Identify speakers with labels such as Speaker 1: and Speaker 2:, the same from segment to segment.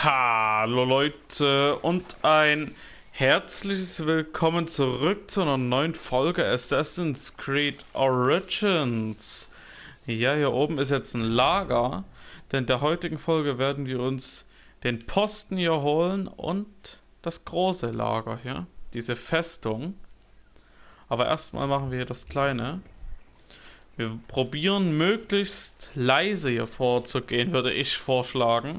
Speaker 1: Hallo Leute und ein herzliches Willkommen zurück zu einer neuen Folge Assassin's Creed Origins. Ja, hier oben ist jetzt ein Lager, denn in der heutigen Folge werden wir uns den Posten hier holen und das große Lager hier, diese Festung. Aber erstmal machen wir hier das kleine. Wir probieren möglichst leise hier vorzugehen, würde ich vorschlagen.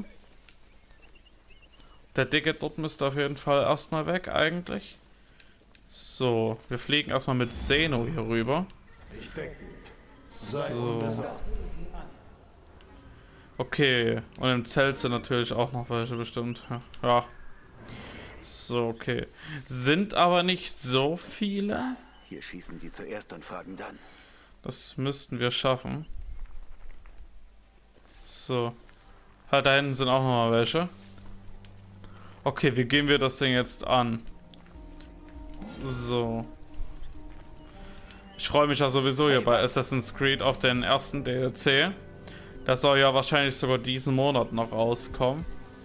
Speaker 1: Der Dicke dort müsste auf jeden Fall erstmal weg eigentlich. So, wir fliegen erstmal mit Zeno hier rüber. So. Okay, und im Zelt sind natürlich auch noch welche bestimmt. Ja. So, okay. Sind aber nicht so viele.
Speaker 2: Hier schießen sie zuerst und fragen dann.
Speaker 1: Das müssten wir schaffen. So. Da hinten sind auch noch mal welche. Okay, wie gehen wir das Ding jetzt an? So. Ich freue mich ja sowieso hier bei Assassin's Creed auf den ersten DLC. Das soll ja wahrscheinlich sogar diesen Monat noch rauskommen.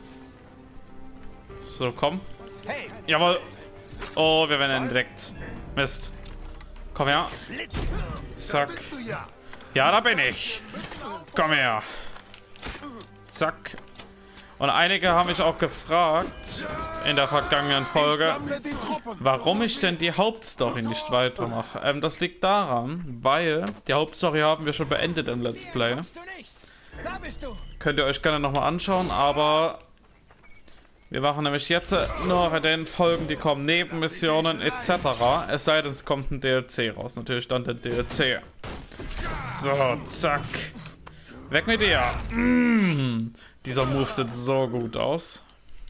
Speaker 1: So, komm. Jawohl. Oh, wir werden entdeckt. Mist. Komm her. Zack. Ja, da bin ich. Komm her. Zack. Und einige haben mich auch gefragt in der vergangenen Folge, warum ich denn die Hauptstory nicht weitermache. Das liegt daran, weil die Hauptstory haben wir schon beendet im Let's Play. Könnt ihr euch gerne nochmal anschauen, aber wir machen nämlich jetzt nur bei den Folgen, die kommen, Nebenmissionen etc. Es sei denn, es kommt ein DLC raus. Natürlich dann der DLC. So, zack. Weg mit dir. Dieser Move sieht so gut aus.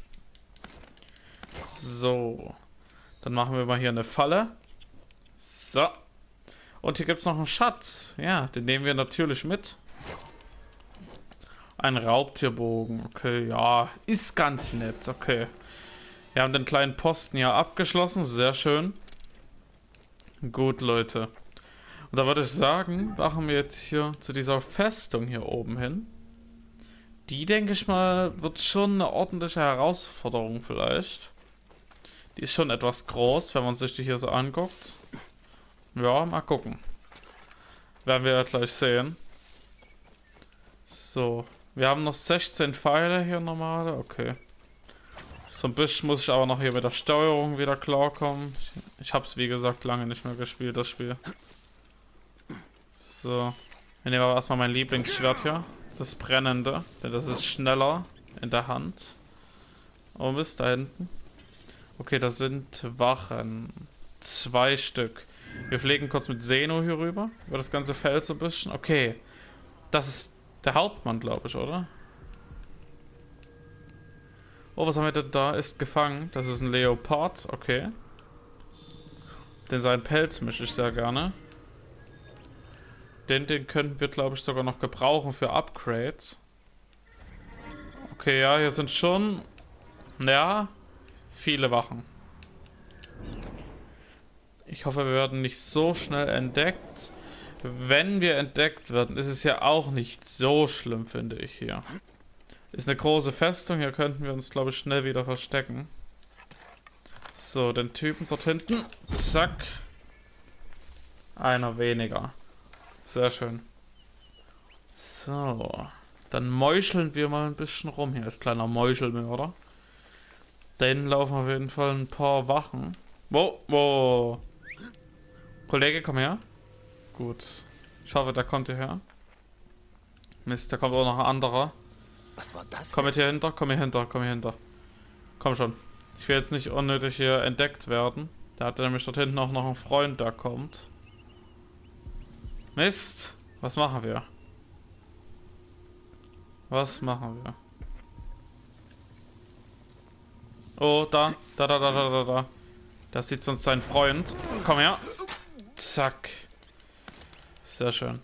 Speaker 1: So. Dann machen wir mal hier eine Falle. So. Und hier gibt es noch einen Schatz. Ja, den nehmen wir natürlich mit. Ein Raubtierbogen. Okay, ja. Ist ganz nett. Okay. Wir haben den kleinen Posten hier abgeschlossen. Sehr schön. Gut, Leute. Und da würde ich sagen, machen wir jetzt hier zu dieser Festung hier oben hin. Die, denke ich mal, wird schon eine ordentliche Herausforderung vielleicht. Die ist schon etwas groß, wenn man sich die hier so anguckt. Ja, mal gucken. Werden wir ja gleich sehen. So, wir haben noch 16 Pfeile hier normale, okay. So ein bisschen muss ich aber noch hier mit der Steuerung wieder klarkommen. Ich habe es wie gesagt lange nicht mehr gespielt, das Spiel. So, wir nehmen aber erstmal mein Lieblingsschwert hier. Das brennende, denn das ist schneller in der Hand. Oh Mist, da hinten. Okay, das sind Wachen. 2 Stück. Wir fliegen kurz mit Zeno hier rüber. Über das ganze Feld so ein bisschen. Okay. Das ist der Hauptmann, glaube ich, oder? Oh, was haben wir denn da? Ist gefangen. Das ist ein Leopard. Okay. Den seinen Pelz mische ich sehr gerne. Den könnten wir, glaube ich, sogar noch gebrauchen für Upgrades. Okay, ja, hier sind schon... Ja, viele Wachen. Ich hoffe, wir werden nicht so schnell entdeckt. Wenn wir entdeckt werden, ist es ja auch nicht so schlimm, finde ich hier. Ist eine große Festung, hier könnten wir uns, glaube ich, schnell wieder verstecken. So, den Typen dort hinten. Zack. Einer weniger. Sehr schön. So. Dann meucheln wir mal ein bisschen rum. Hier ist kleiner Meuchelmörder. Den laufen auf jeden Fall ein paar Wachen. Wo? Kollege, komm her. Gut. Ich hoffe, der kommt hierher. Mist, da kommt auch noch ein anderer.
Speaker 2: Was war das?
Speaker 1: Komm mit hier hinter, komm hier hinter. Komm schon. Ich will jetzt nicht unnötig hier entdeckt werden. Der hat nämlich dort hinten auch noch einen Freund, der kommt. Mist! Was machen wir? Oh, da. Da sieht sonst sein Freund. Komm her. Zack. Sehr schön.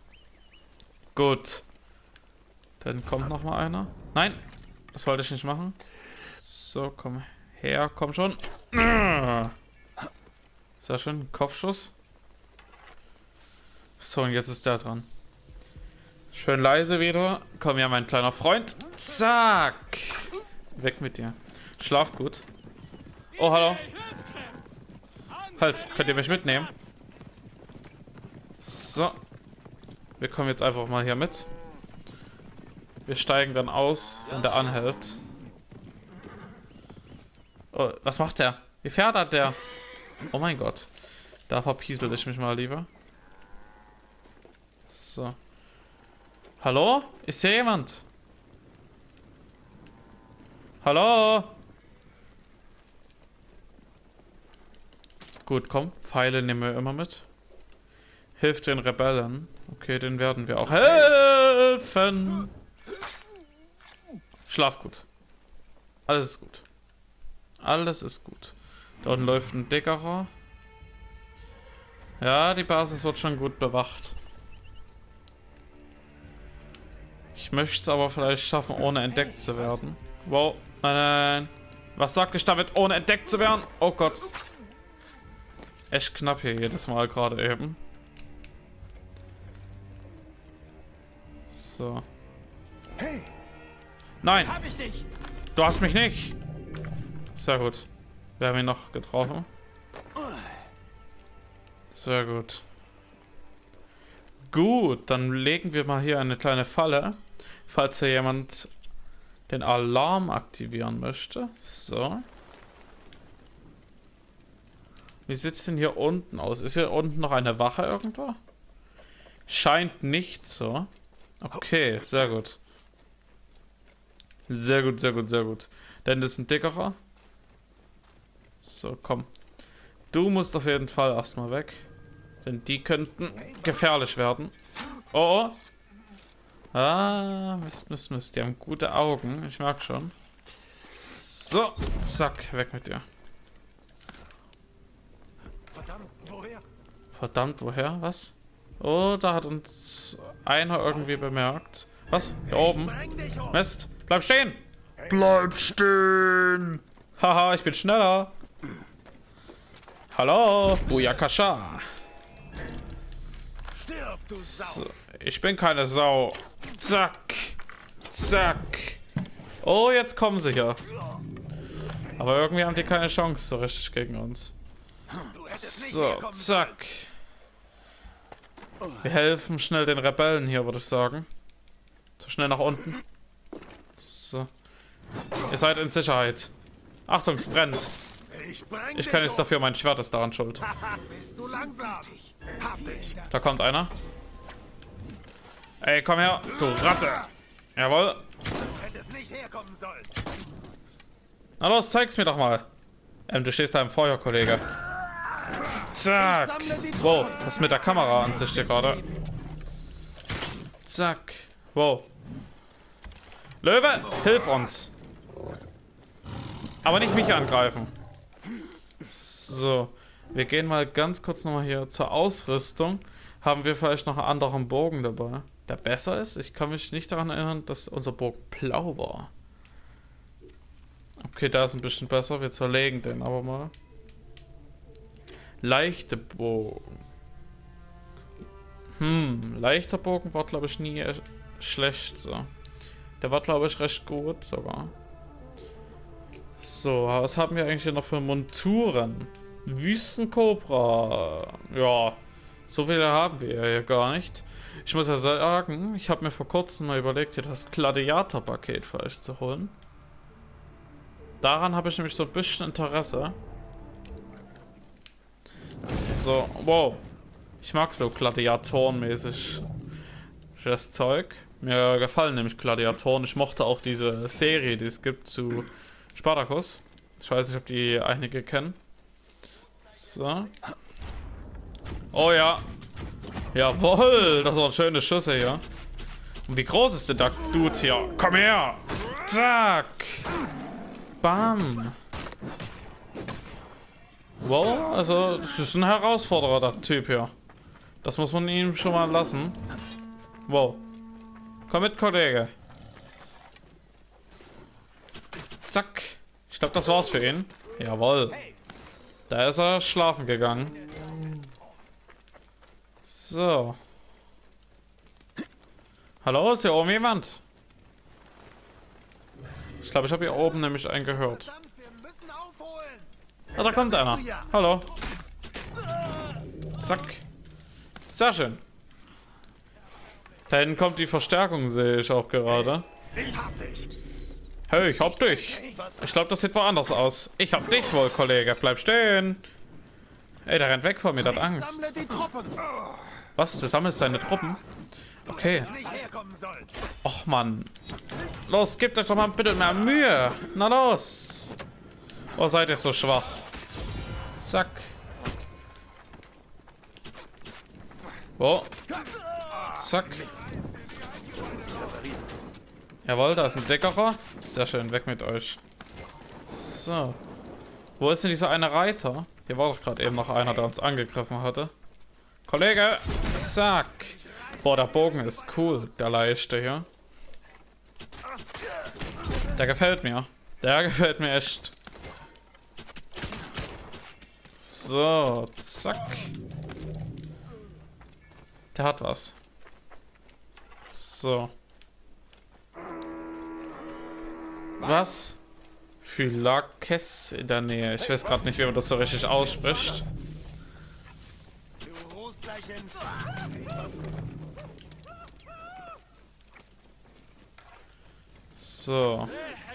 Speaker 1: Gut. Dann kommt noch mal einer. Nein! Das wollte ich nicht machen. So, komm her. Komm schon. Sehr schön. Kopfschuss. So, und jetzt ist der dran. Schön leise wieder. Komm ja, mein kleiner Freund. Zack. Weg mit dir. Schlaf gut. Oh, hallo. Halt, könnt ihr mich mitnehmen? So. Wir kommen jetzt einfach mal hier mit. Wir steigen dann aus, wenn der anhält. Oh, was macht der? Wie fährt hat der? Oh mein Gott. Da verpiesel ich mich mal lieber. So. Hallo? Ist hier jemand? Hallo? Gut, komm. Pfeile nehmen wir immer mit. Hilft den Rebellen. Okay, den werden wir auch helfen. Schlaf gut. Alles ist gut. Alles ist gut. Da unten läuft ein dickerer. Ja, die Basis wird schon gut bewacht. Ich möchte es aber vielleicht schaffen, ohne entdeckt zu werden. Wow. Nein, nein. Was sagt ich damit, ohne entdeckt zu werden? Oh Gott. Echt knapp hier jedes Mal gerade eben. So. Nein! Du hast mich nicht! Sehr gut. Wir haben ihn noch getroffen. Sehr gut. Gut, dann legen wir mal hier eine kleine Falle. Falls hier jemand den Alarm aktivieren möchte. So. Wie sieht es denn hier unten aus? Ist hier unten noch eine Wache irgendwo? Scheint nicht so. Okay, sehr gut. Sehr gut, sehr gut, sehr gut. Denn das ist ein dickerer. So, komm. Du musst auf jeden Fall erstmal weg. Denn die könnten gefährlich werden. Oh, oh. Ah, Mist, Mist, Mist. Die haben gute Augen. Ich merke schon. So, zack, weg mit dir.
Speaker 3: Verdammt, woher?
Speaker 1: Verdammt, woher? Was? Oh, da hat uns einer irgendwie bemerkt. Was? Da oben? Mist, bleib stehen! Bleib stehen! Haha, ich bin schneller. Hallo, Booyakasha.
Speaker 3: Stirb, du Sau!
Speaker 1: So, ich bin keine Sau. Zack. Zack. Oh, jetzt kommen sie hier. Aber irgendwie haben die keine Chance so richtig gegen uns. So, zack. Wir helfen schnell den Rebellen hier, würde ich sagen. So schnell nach unten. So. Ihr seid in Sicherheit. Achtung, es brennt. Ich kann jetzt dafür, mein Schwert ist daran schuld.
Speaker 3: Bist zu langsam. Hab dich.
Speaker 1: Da kommt einer. Ey, komm her, du Ratte. Jawohl.
Speaker 3: Hättest nicht herkommen sollen.
Speaker 1: Na los, zeig's mir doch mal. Du stehst da im Feuer, Kollege. Zack. Wow, was ist mit der Kamera an sich hier gerade? Zack. Wow. Löwe, hilf uns. Aber nicht mich angreifen. So. Wir gehen mal ganz kurz nochmal hier zur Ausrüstung. Haben wir vielleicht noch einen anderen Bogen dabei, der besser ist? Ich kann mich nicht daran erinnern, dass unser Bogen blau war. Okay, der ist ein bisschen besser. Wir zerlegen den aber mal. Leichte Bogen. Leichter Bogen war, glaube ich, nie schlecht. So. Der war, glaube ich, recht gut sogar. So, was haben wir eigentlich hier noch für Monturen? Wüstenkobra. Ja, so viele haben wir hier gar nicht. Ich muss ja sagen, ich habe mir vor kurzem mal überlegt, hier das Gladiator-Paket vielleicht zu holen. Daran habe ich nämlich so ein bisschen Interesse. So, wow. Ich mag so Gladiatoren-mäßig das Zeug. Mir gefallen nämlich Gladiatoren. Ich mochte auch diese Serie, die es gibt zu Spartacus. Ich weiß nicht, ob die einige kennen. So. Oh ja. Jawohl, das waren schöne Schüsse hier. Und wie groß ist der Dude hier? Komm her! Zack! Bam! Wow, also das ist ein Herausforderer, der Typ hier. Das muss man ihm schon mal lassen. Wow. Komm mit, Kollege. Zack. Ich glaube, das war's für ihn. Jawohl. Da ist er schlafen gegangen. So. Hallo, ist hier oben jemand? Ich glaube, ich habe hier oben nämlich einen gehört.
Speaker 3: Verdammt, wir müssen aufholen.
Speaker 1: Ah, da kommt einer. Hallo. Zack. Sehr schön. Da hinten kommt die Verstärkung, sehe ich auch gerade.
Speaker 3: Ich hab dich.
Speaker 1: Hey, ich hab dich. Ich glaube, das sieht woanders aus. Ich hab dich wohl, Kollege. Bleib stehen. Ey, der rennt weg von mir, der hat Angst.
Speaker 3: Sammle die Truppen.
Speaker 1: Was? Du sammelst deine Truppen? Okay.
Speaker 3: Nicht herkommen sollen.
Speaker 1: Och, Mann. Los, gebt euch doch mal bitte mehr Mühe. Na los. Oh, seid ihr so schwach. Zack. Oh. Zack. Jawohl, da ist ein Deckerer. Sehr schön, weg mit euch. So. Wo ist denn dieser eine Reiter? Hier war doch gerade eben noch einer, der uns angegriffen hatte. Kollege! Zack! Boah, der Bogen ist cool, der leichte hier. Der gefällt mir. Der gefällt mir echt. So, zack. Der hat was. So. Was? Phylakes in der Nähe. Ich weiß gerade nicht, wie man das so richtig ausspricht.
Speaker 3: Du ruhst gleich in.
Speaker 1: So.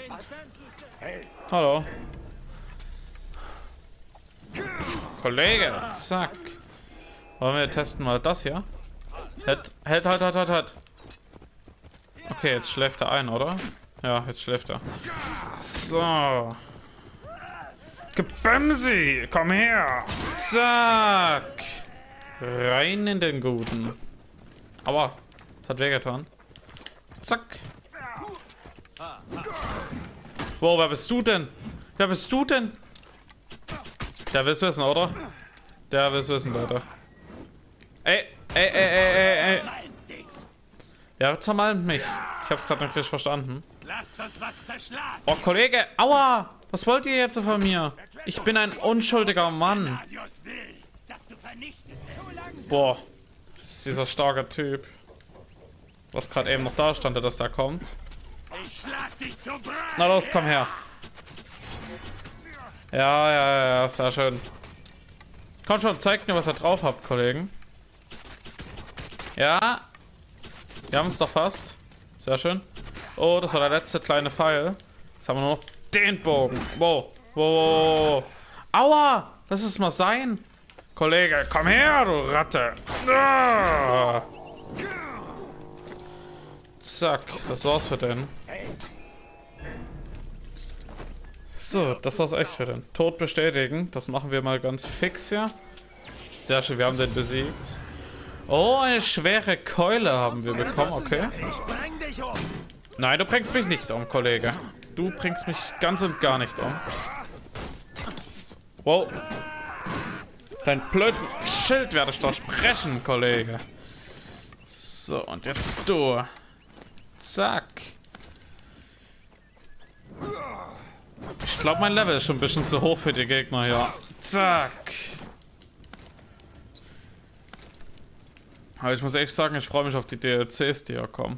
Speaker 1: Hallo. Kollege, zack. Wollen wir testen mal das hier? Halt. Okay, jetzt schläft er ein, oder? Ja, jetzt schläft er. So. Gebämsi! Komm her! Zack! Rein in den Guten. Aua, das hat wehgetan. Zack! Wow, wer bist du denn? Wer bist du denn? Der will's wissen, oder? Der will's wissen, Leute. Ey. Ja, zermalmt mich. Ich hab's gerade nicht richtig verstanden.
Speaker 3: Lasst uns was verschlagen.
Speaker 1: Oh, Kollege, aua! Was wollt ihr jetzt von mir? Ich bin ein unschuldiger Mann. Boah, das ist dieser starke Typ. Was gerade eben noch da stand, dass der kommt. Na los, komm her. Ja, sehr schön. Komm schon, zeigt mir, was ihr drauf habt, Kollegen. Ja. Wir haben es doch fast. Sehr schön. Oh, das war der letzte kleine Pfeil. Jetzt haben wir nur noch den Bogen. Wow. Aua! Lass es mal sein. Kollege, komm her, du Ratte. Ah. Zack, das war's für den. So, das war's echt für den. Tod bestätigen. Das machen wir mal ganz fix hier. Sehr schön, wir haben den besiegt. Oh, eine schwere Keule haben wir bekommen, okay.
Speaker 3: Ich bring dich um.
Speaker 1: Nein, du bringst mich nicht um, Kollege. Du bringst mich ganz und gar nicht um. Wow. Dein blöden Schild werde ich doch sprechen, Kollege. So, und jetzt du. Zack. Ich glaube, mein Level ist schon ein bisschen zu hoch für die Gegner hier. Zack. Aber ich muss echt sagen, ich freue mich auf die DLCs, die hier kommen.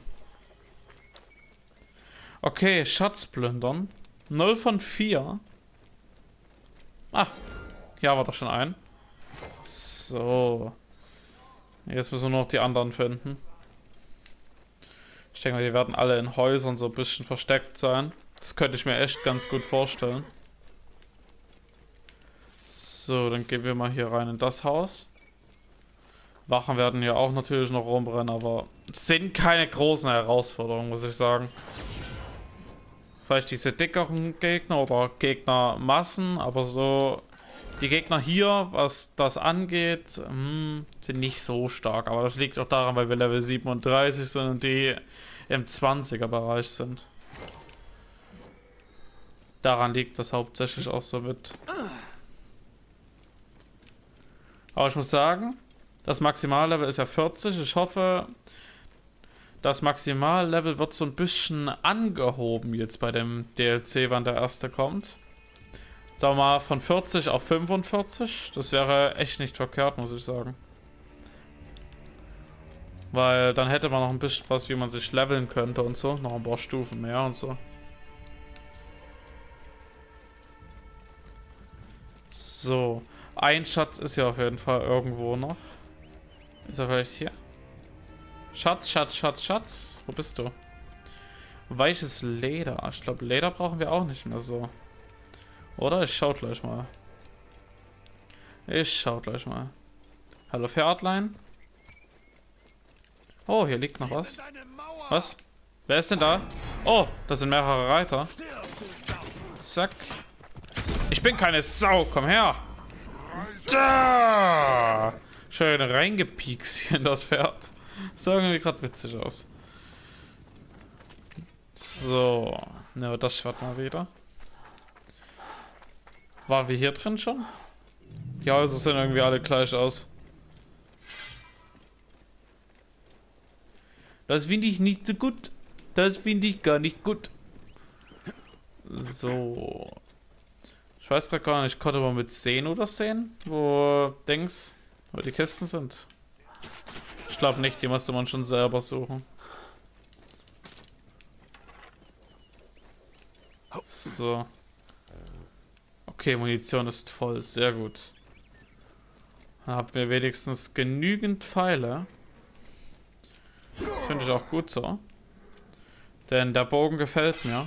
Speaker 1: Okay, Schatz plündern. 0 von 4. Ach, hier haben wir doch schon einen. So. Jetzt müssen wir nur noch die anderen finden. Ich denke mal, die werden alle in Häusern so ein bisschen versteckt sein. Das könnte ich mir echt ganz gut vorstellen. So, dann gehen wir mal hier rein in das Haus. Wachen werden hier auch natürlich noch rumrennen, aber es sind keine großen Herausforderungen, muss ich sagen. Vielleicht diese dickeren Gegner oder Gegnermassen, aber so die Gegner hier, was das angeht, sind nicht so stark. Aber das liegt auch daran, weil wir Level 37 sind und die im 20er Bereich sind. Daran liegt das hauptsächlich auch so mit. Aber ich muss sagen, das Maximallevel ist ja 40. Ich hoffe, das Maximallevel wird so ein bisschen angehoben jetzt bei dem DLC, wann der erste kommt. Sagen wir mal von 40 auf 45. Das wäre echt nicht verkehrt, muss ich sagen. Weil dann hätte man noch ein bisschen was, wie man sich leveln könnte und so. Noch ein paar Stufen mehr und so. So. Ein Schatz ist ja auf jeden Fall irgendwo noch. Ist er vielleicht hier? Schatz, Schatz, Schatz, Schatz. Wo bist du? Weiches Leder. Ich glaube, Leder brauchen wir auch nicht mehr so. Oder? Ich schau gleich mal. Hallo, Pferdlein. Oh, hier liegt noch was. Was? Wer ist denn da? Oh, das sind mehrere Reiter. Zack. Ich bin keine Sau. Komm her. Da! Schön reingepiekst hier in das Pferd. Das sah irgendwie gerade witzig aus. So. Ja, das Schwert mal wieder. Waren wir hier drin schon? Die Häuser sehen irgendwie alle gleich aus. Das finde ich nicht so gut. Das finde ich gar nicht gut. So. Ich weiß gerade gar nicht, konnte man mit sehen oder sehen? Wo die Kisten sind? Ich glaube nicht, die musste man schon selber suchen. So. Okay, Munition ist voll, sehr gut. Dann haben wir wenigstens genügend Pfeile. Das finde ich auch gut so. Denn der Bogen gefällt mir.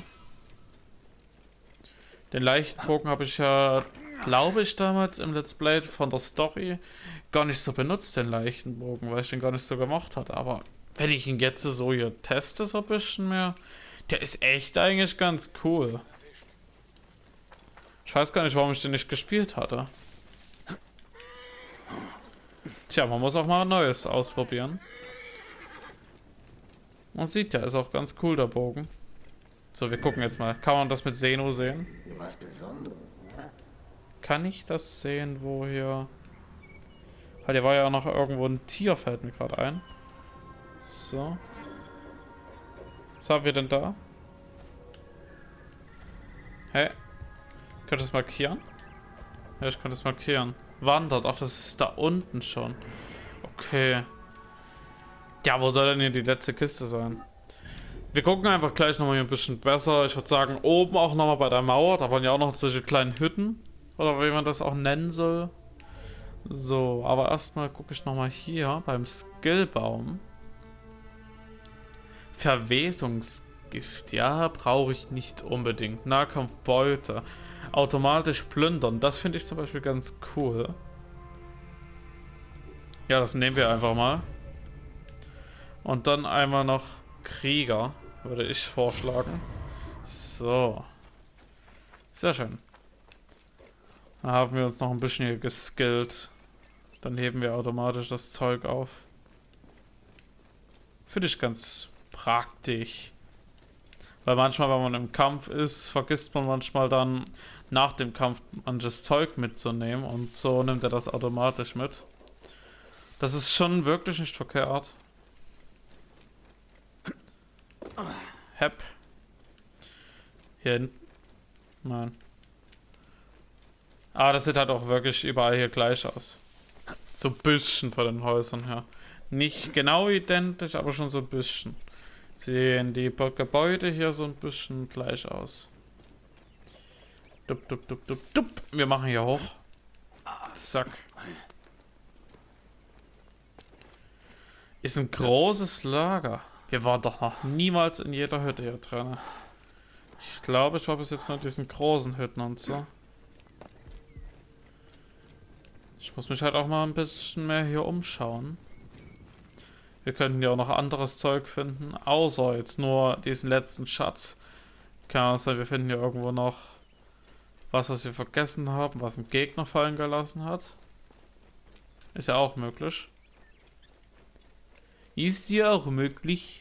Speaker 1: Den leichten Bogen habe ich ja, glaube ich, damals im Let's Play von der Story gar nicht so benutzt, den leichten Bogen, weil ich den gar nicht so gemacht hatte. Aber wenn ich ihn jetzt so hier teste, so ein bisschen mehr, der ist echt eigentlich ganz cool. Ich weiß gar nicht, warum ich den nicht gespielt hatte. Tja, man muss auch mal Neues ausprobieren. Man sieht ja, ist auch ganz cool, der Bogen. So, wir gucken jetzt mal. Kann man das mit Seno sehen?
Speaker 2: Was Besonderes.
Speaker 1: Kann ich das sehen, wo hier... Weil hier war ja auch noch irgendwo ein Tier, fällt mir gerade ein. So. Was haben wir denn da? Hä? Könnt ihr das markieren? Ja, ich kann das markieren. Wandert. Ach, das ist da unten schon. Okay. Ja, wo soll denn hier die letzte Kiste sein? Wir gucken einfach gleich nochmal hier ein bisschen besser. Ich würde sagen, oben auch nochmal bei der Mauer. Da waren ja auch noch solche kleinen Hütten. Oder wie man das auch nennen soll. So, aber erstmal gucke ich nochmal hier beim Skillbaum. Verwesungsgift. Ja, brauche ich nicht unbedingt. Nahkampfbeute. Automatisch plündern. Das finde ich zum Beispiel ganz cool. Ja, das nehmen wir einfach mal. Und dann einmal noch Krieger, würde ich vorschlagen. So. Sehr schön. Dann haben wir uns noch ein bisschen hier geskillt. Dann heben wir automatisch das Zeug auf. Finde ich ganz praktisch. Weil manchmal, wenn man im Kampf ist, vergisst man manchmal dann nach dem Kampf manches Zeug mitzunehmen. Und so nimmt er das automatisch mit. Das ist schon wirklich nicht verkehrt. Hep. Hier hinten. Nein. Aber das sieht halt auch wirklich überall hier gleich aus. So ein bisschen von den Häusern her. Nicht genau identisch, aber schon so ein bisschen. Sehen die Gebäude hier so ein bisschen gleich aus. Dup, dup, dup, dup, dup. Wir machen hier hoch. Zack. Ist ein großes Lager. Wir waren doch noch niemals in jeder Hütte hier drin. Ich glaube, ich war bis jetzt nur in diesen großen Hütten und so. Ich muss mich halt auch mal ein bisschen mehr hier umschauen. Wir könnten ja auch noch anderes Zeug finden, außer jetzt nur diesen letzten Schatz. Kann auch sein, wir finden hier irgendwo noch was wir vergessen haben, was ein Gegner fallen gelassen hat. Ist ja auch möglich. Ist ja auch möglich.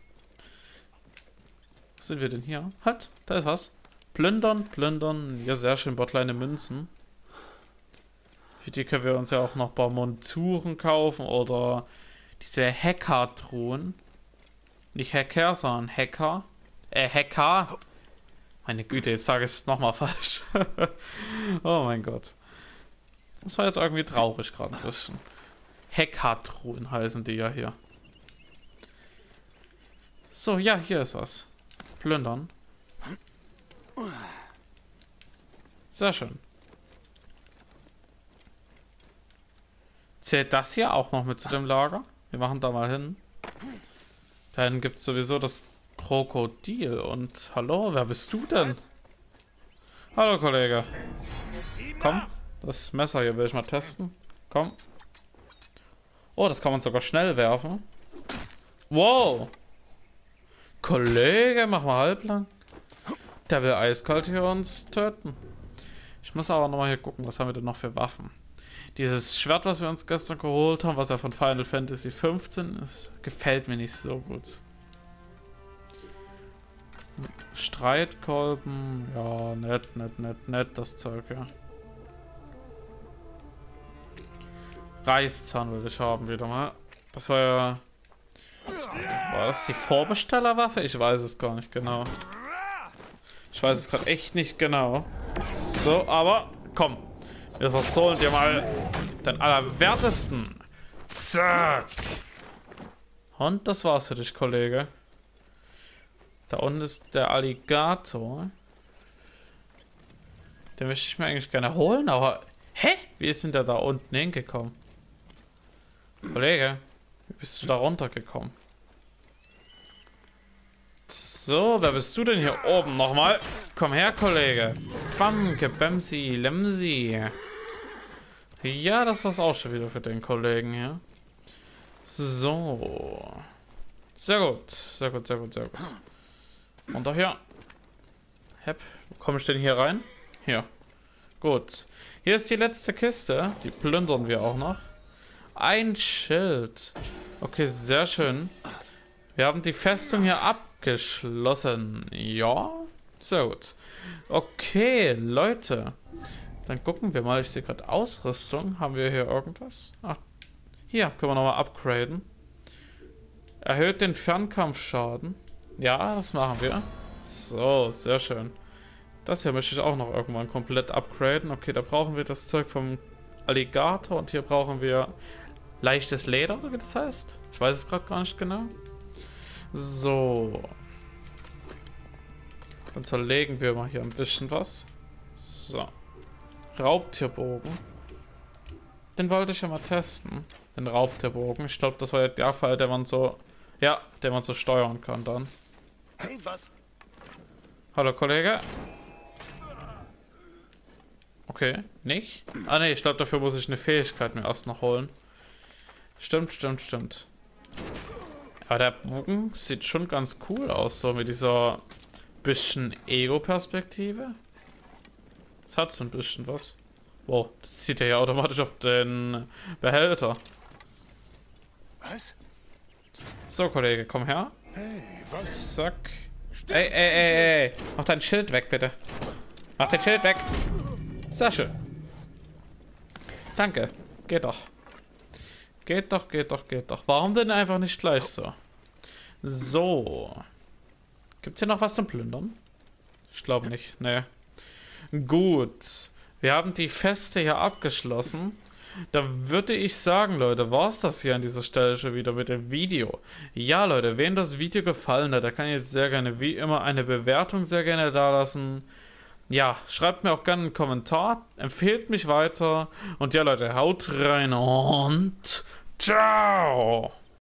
Speaker 1: Was sind wir denn hier? Halt, da ist was. Plündern, plündern. Ja, sehr schön, ein paar kleine Münzen. Für die können wir uns ja auch noch ein paar Monturen kaufen oder diese Hacker-Truhen. Nicht Hacker, sondern Hacker. Hacker. Meine Güte, jetzt sage ich es nochmal falsch. Oh mein Gott. Das war jetzt irgendwie traurig gerade ein bisschen. Hacker-Truhen heißen die ja hier. So, ja, hier ist was. Plündern. Sehr schön. Zählt das hier auch noch mit zu dem Lager? Wir machen da mal hin. Da hinten gibt es sowieso das Krokodil. Und hallo, wer bist du denn? Hallo, Kollege. Komm, das Messer hier will ich mal testen. Komm. Oh, das kann man sogar schnell werfen. Wow. Kollege, mach mal halblang. Der will eiskalt hier uns töten. Ich muss aber nochmal hier gucken, was haben wir denn noch für Waffen. Dieses Schwert, was wir uns gestern geholt haben, was ja von Final Fantasy 15 ist, gefällt mir nicht so gut. Streitkolben, ja, nett, das Zeug, ja. Reißzahn will ich haben wieder mal. Das war ja... War das die Vorbestellerwaffe? Ich weiß es gar nicht genau. Ich weiß es gerade echt nicht genau. So, aber komm. Wir versohlen dir mal den Allerwertesten. Zack. Und das war's für dich, Kollege. Da unten ist der Alligator. Den möchte ich mir eigentlich gerne holen, aber... Hä? Wie ist denn der da unten hingekommen? Kollege, wie bist du da runtergekommen? So, wer bist du denn hier oben nochmal? Komm her, Kollege. Bam, gebämsi, lemsi. Ja, das war's auch schon wieder für den Kollegen hier. So. Sehr gut, sehr gut, sehr gut, sehr gut. Und da hier. Hep, wo komme ich denn hier rein? Hier. Gut. Hier ist die letzte Kiste. Die plündern wir auch noch. Ein Schild. Okay, sehr schön. Wir haben die Festung hier abgeschlossen. Ja, sehr gut. Okay, Leute. Dann gucken wir mal. Ich sehe gerade Ausrüstung. Haben wir hier irgendwas? Ach, hier können wir nochmal upgraden. Erhöht den Fernkampfschaden. Ja, das machen wir. So, sehr schön. Das hier möchte ich auch noch irgendwann komplett upgraden. Okay, da brauchen wir das Zeug vom Alligator. Und hier brauchen wir leichtes Leder, oder wie das heißt. Ich weiß es gerade gar nicht genau. So. Dann zerlegen wir mal hier ein bisschen was. So. Raubtierbogen. Den wollte ich ja mal testen. Den Raubtierbogen. Ich glaube, das war ja der Fall, der man so... Ja, den man so steuern kann dann.
Speaker 3: Hey, was?
Speaker 1: Hallo, Kollege. Okay, nicht? Ah ne, ich glaube, dafür muss ich eine Fähigkeit mir erst noch holen. Stimmt. Aber der Bogen sieht schon ganz cool aus, so mit dieser bisschen Ego-Perspektive. Das hat so ein bisschen was. Wow, das zieht ja automatisch auf den Behälter.
Speaker 3: Was?
Speaker 1: So, Kollege, komm her.
Speaker 3: Hey, was?
Speaker 1: Zack. Ey. Mach dein Schild weg, bitte. Mach dein Schild weg. Sehr schön. Danke. Geht doch. Geht doch. Warum denn einfach nicht gleich so? So. Gibt's hier noch was zum Plündern? Ich glaube nicht. Nee. Gut. Wir haben die Feste hier abgeschlossen. Da würde ich sagen, Leute, war es das hier an dieser Stelle schon wieder mit dem Video. Ja, Leute, wem das Video gefallen hat, der kann jetzt sehr gerne, wie immer, eine Bewertung sehr gerne da lassen. Ja, schreibt mir auch gerne einen Kommentar, empfehlt mich weiter. Und ja, Leute, haut rein und ciao!